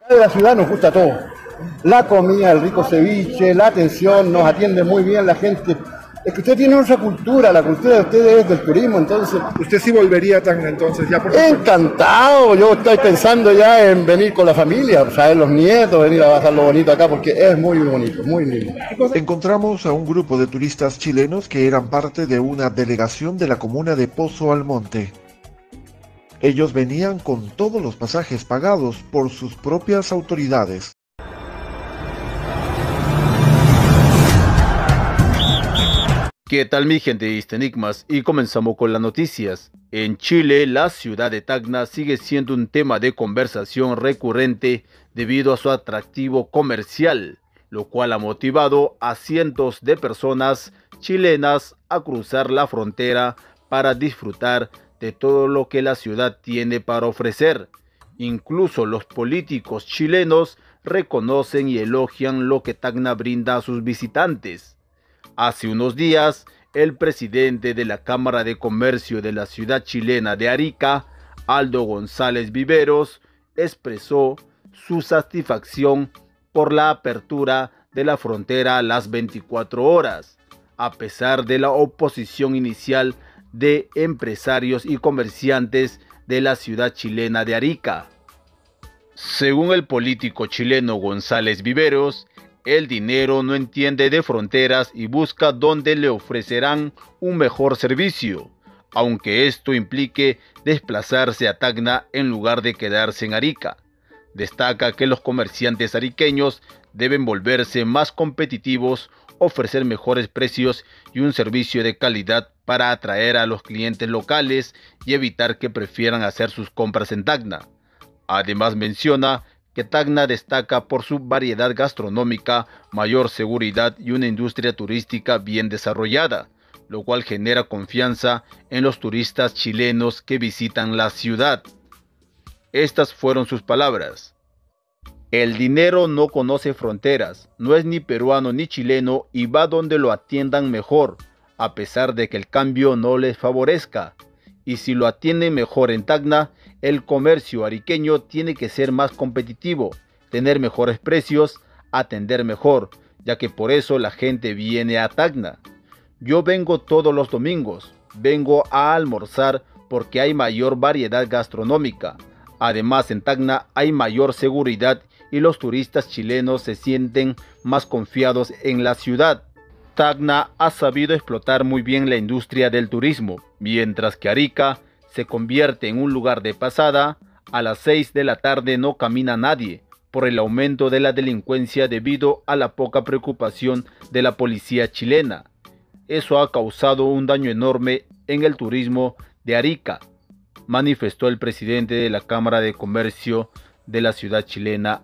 De la ciudad nos gusta todo. La comida, el rico ceviche, la atención, nos atiende muy bien la gente. Es que usted tiene otra cultura, la cultura de ustedes es del turismo, entonces... ¿Usted sí volvería a Tacna entonces? Ya por Encantado, yo estoy pensando ya en venir con la familia, traer los nietos, venir a pasar lo bonito acá, porque es muy bonito, muy lindo. Encontramos a un grupo de turistas chilenos que eran parte de una delegación de la comuna de Pozo Almonte. Ellos venían con todos los pasajes pagados por sus propias autoridades. ¿Qué tal mi gente de Enigmas? Y comenzamos con las noticias. En Chile, la ciudad de Tacna sigue siendo un tema de conversación recurrente debido a su atractivo comercial, lo cual ha motivado a cientos de personas chilenas a cruzar la frontera para disfrutar de todo lo que la ciudad tiene para ofrecer. Incluso los políticos chilenos reconocen y elogian lo que Tacna brinda a sus visitantes. Hace unos días, el presidente de la Cámara de Comercio de la ciudad chilena de Arica, Aldo González Viveros, expresó su satisfacción por la apertura de la frontera a las 24 horas, a pesar de la oposición inicial de empresarios y comerciantes de la ciudad chilena de Arica. Según el político chileno González Viveros, el dinero no entiende de fronteras y busca donde le ofrecerán un mejor servicio, aunque esto implique desplazarse a Tacna en lugar de quedarse en Arica. Destaca que los comerciantes ariqueños deben volverse más competitivos, ofrecer mejores precios y un servicio de calidad para atraer a los clientes locales y evitar que prefieran hacer sus compras en Tacna. Además menciona que Tacna destaca por su variedad gastronómica, mayor seguridad y una industria turística bien desarrollada, lo cual genera confianza en los turistas chilenos que visitan la ciudad. Estas fueron sus palabras. El dinero no conoce fronteras, no es ni peruano ni chileno y va donde lo atiendan mejor, a pesar de que el cambio no les favorezca. Y si lo atienden mejor en Tacna, el comercio ariqueño tiene que ser más competitivo, tener mejores precios, atender mejor, ya que por eso la gente viene a Tacna. Yo vengo todos los domingos, vengo a almorzar porque hay mayor variedad gastronómica. Además en Tacna hay mayor seguridad y los turistas chilenos se sienten más confiados en la ciudad. Tacna ha sabido explotar muy bien la industria del turismo, mientras que Arica se convierte en un lugar de pasada. A las 6 de la tarde no camina nadie por el aumento de la delincuencia debido a la poca preocupación de la policía chilena. Eso ha causado un daño enorme en el turismo de Arica, manifestó el presidente de la Cámara de Comercio de la ciudad chilena.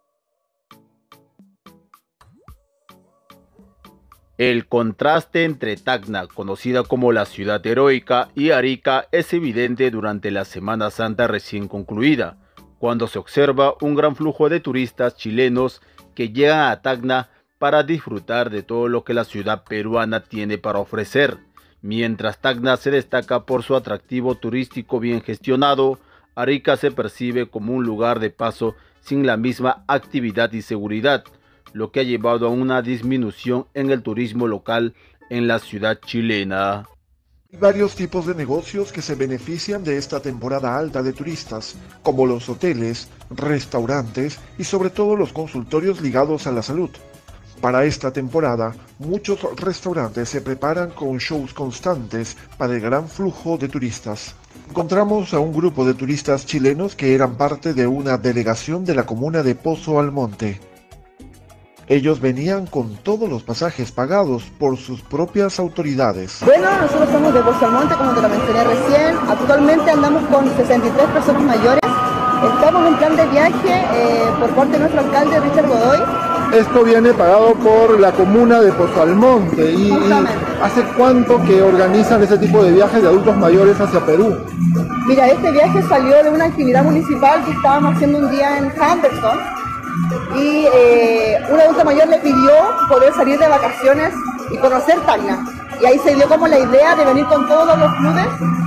El contraste entre Tacna, conocida como la ciudad heroica, y Arica es evidente durante la Semana Santa recién concluida, cuando se observa un gran flujo de turistas chilenos que llegan a Tacna para disfrutar de todo lo que la ciudad peruana tiene para ofrecer. Mientras Tacna se destaca por su atractivo turístico bien gestionado, Arica se percibe como un lugar de paso sin la misma actividad y seguridad, lo que ha llevado a una disminución en el turismo local en la ciudad chilena. Hay varios tipos de negocios que se benefician de esta temporada alta de turistas, como los hoteles, restaurantes y sobre todo los consultorios ligados a la salud. Para esta temporada, muchos restaurantes se preparan con shows constantes para el gran flujo de turistas. Encontramos a un grupo de turistas chilenos que eran parte de una delegación de la comuna de Pozo Almonte. Ellos venían con todos los pasajes pagados por sus propias autoridades. Bueno, nosotros somos de Pozo Almonte, como te lo mencioné recién. Actualmente andamos con 63 personas mayores. Estamos en plan de viaje por parte de nuestro alcalde Richard Godoy. Esto viene pagado por la comuna de Pozo Almonte. ¿Y hace cuánto que organizan ese tipo de viajes de adultos mayores hacia Perú? Mira, este viaje salió de una actividad municipal que estábamos haciendo un día en Henderson. Y un adulto mayor le pidió poder salir de vacaciones y conocer Tacna. Y ahí se dio como la idea de venir con todos los clubes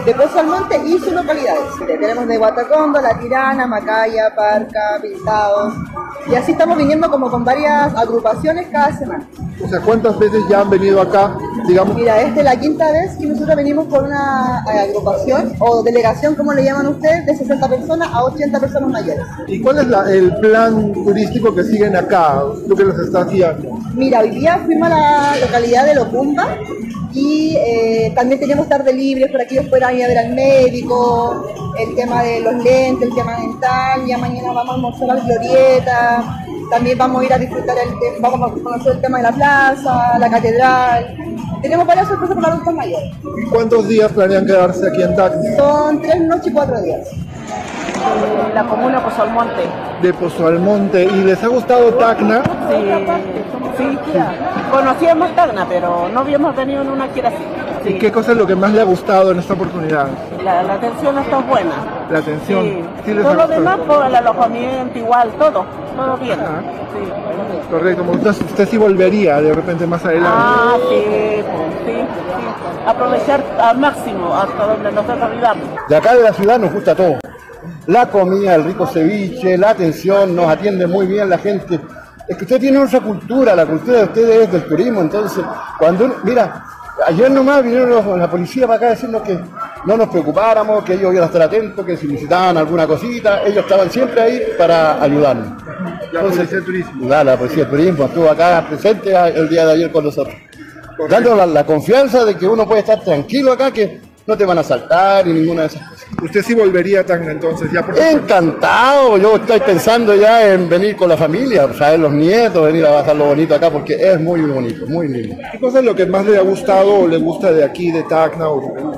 de Pozo Almonte y sus localidades. Tenemos de Guatacondo, La Tirana, Macaya, Parca, Pintados, y así estamos viniendo como con varias agrupaciones cada semana. O sea, ¿cuántas veces ya han venido acá, digamos? Mira, esta es la quinta vez que nosotros venimos con una agrupación o delegación, como le llaman ustedes, de 60 personas a 80 personas mayores. ¿Y cuál es el plan turístico que siguen acá, tú que los estás guiando? Mira, hoy día fuimos a la localidad de Locumba y también tenemos tarde libre para que ellos puedan ir a ver al médico, el tema de los lentes, el tema dental. Ya mañana vamos a almorzar a la glorieta, también vamos a ir a disfrutar, vamos a conocer el tema de la plaza, la catedral. Tenemos varias sorpresas para adultos mayores. ¿Y cuántos días planean quedarse aquí en Tacna? Son 3 noches y 4 días. La comuna Pozo Almonte. De Pozo Almonte. ¿Y les ha gustado Tacna? Sí. Conocíamos Tacna, pero no habíamos venido en una gira así. Sí. ¿Y qué cosa es lo que más le ha gustado en esta oportunidad? La atención está buena. La atención. Sí. ¿Sí les ha Todo lo gustado? demás, por el alojamiento igual, todo bien. Ah. Sí. Correcto. Usted sí volvería de repente más adelante. Sí. Aprovechar al máximo hasta donde nosotros vivamos. De acá de la ciudad nos gusta todo. La comida, el rico ceviche, la atención, nos atiende muy bien la gente. Es que ustedes tienen otra cultura, la cultura de ustedes es del turismo, entonces, mira, ayer nomás vinieron la policía para acá a decirnos que no nos preocupáramos, que ellos iban a estar atentos, que si necesitaban alguna cosita, ellos estaban siempre ahí para ayudarnos. La Policía de Turismo. La Policía de Turismo estuvo acá presente el día de ayer con nosotros, dándonos la confianza de que uno puede estar tranquilo acá, que no te van a asaltar ni ninguna de esas cosas. ¿Usted sí volvería a Tacna entonces? Ya por Encantado, yo estoy pensando ya en venir con la familia, traer los nietos, venir a pasarlo bonito acá porque es muy bonito, muy lindo. ¿Qué cosa es lo que más le ha gustado o le gusta de aquí, de Tacna o de Perú?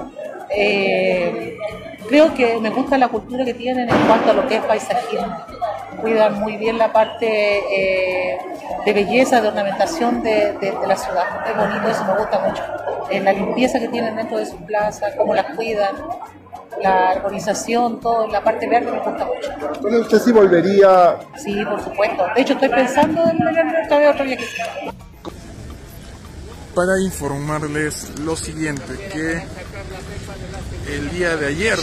Creo que me gusta la cultura que tienen en cuanto a lo que es paisajismo. Cuidan muy bien la parte de belleza, de ornamentación de la ciudad. Es bonito, eso me gusta mucho. La limpieza que tienen dentro de sus plazas, cómo las cuidan, la arborización, todo, la parte verde me gusta mucho. Entonces usted sí volvería. Sí, por supuesto. De hecho, estoy pensando en volver todavía otro día. Para informarles lo siguiente, que el día de ayer,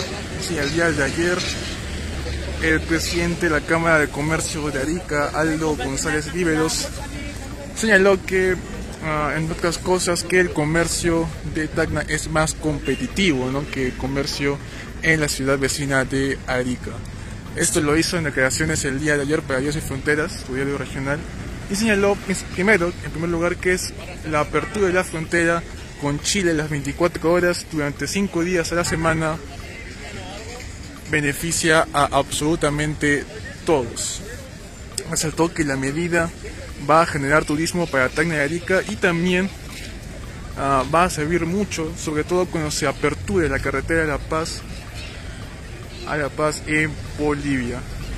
el presidente de la Cámara de Comercio de Arica, Aldo González Víveros, señaló que, entre otras cosas, que el comercio de Tacna es más competitivo, ¿no?, que el comercio en la ciudad vecina de Arica. Esto lo hizo en declaraciones el día de ayer para Dios y Fronteras, su diario regional, y señaló en primer lugar, que es la apertura de la frontera con Chile las 24 horas durante 5 días a la semana beneficia a absolutamente todos. Resaltó que la medida va a generar turismo para Tacna y Arica y también va a servir mucho, sobre todo cuando se aperture la carretera de La Paz a La Paz en Bolivia.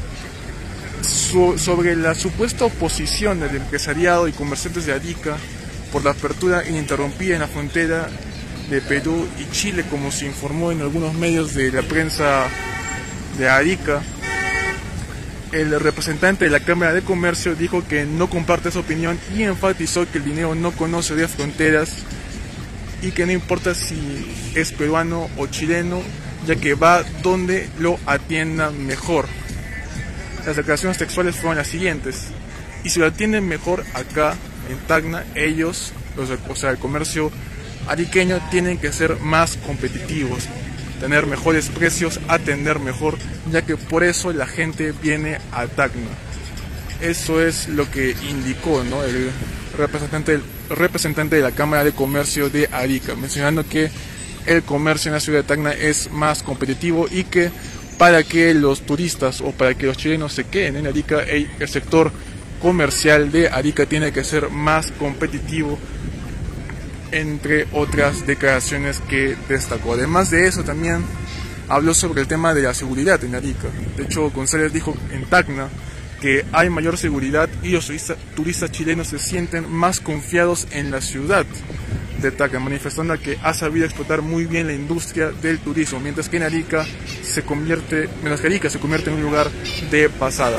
Sobre la supuesta oposición del empresariado y comerciantes de Arica por la apertura ininterrumpida en la frontera de Perú y Chile, como se informó en algunos medios de la prensa de Arica, el representante de la Cámara de Comercio dijo que no comparte esa opinión y enfatizó que el dinero no conoce de fronteras y que no importa si es peruano o chileno, ya que va donde lo atiendan mejor. Las declaraciones textuales fueron las siguientes: y si lo atienden mejor acá en Tacna, ellos, el comercio ariqueño, tienen que ser más competitivos, tener mejores precios, atender mejor, ya que por eso la gente viene a Tacna. Eso es lo que indicó, ¿no?, el representante de la Cámara de Comercio de Arica, mencionando que el comercio en la ciudad de Tacna es más competitivo y que para que los turistas o para que los chilenos se queden en Arica, el sector comercial de Arica tiene que ser más competitivo, entre otras declaraciones que destacó. Además de eso, también habló sobre el tema de la seguridad en Arica. De hecho, González dijo en Tacna que hay mayor seguridad y los turistas chilenos se sienten más confiados en la ciudad de Tacna, manifestando que ha sabido explotar muy bien la industria del turismo, mientras que Arica se convierte en un lugar de pasada.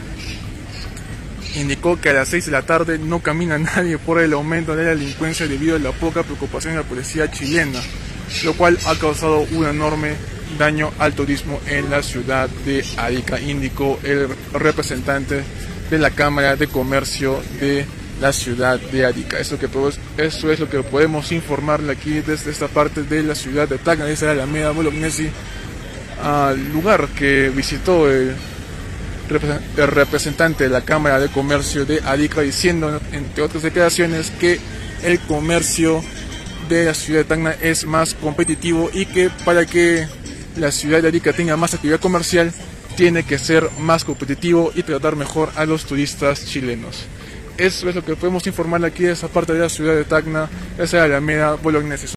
Indicó que a las 6 de la tarde no camina nadie por el aumento de la delincuencia debido a la poca preocupación de la policía chilena. lo cual ha causado un enorme daño al turismo en la ciudad de Arica, indicó el representante de la Cámara de Comercio de la ciudad de Arica. Eso es lo que podemos informarle aquí desde esta parte de la ciudad de Tacna, desde la Alameda Bolognesi, al lugar que visitó el representante de la Cámara de Comercio de Arica, diciendo, entre otras declaraciones, que el comercio de la ciudad de Tacna es más competitivo y que para que la ciudad de Arica tenga más actividad comercial tiene que ser más competitivo y tratar mejor a los turistas chilenos. Eso es lo que podemos informar aquí de esa parte de la ciudad de Tacna, esa Alameda Bolognesi.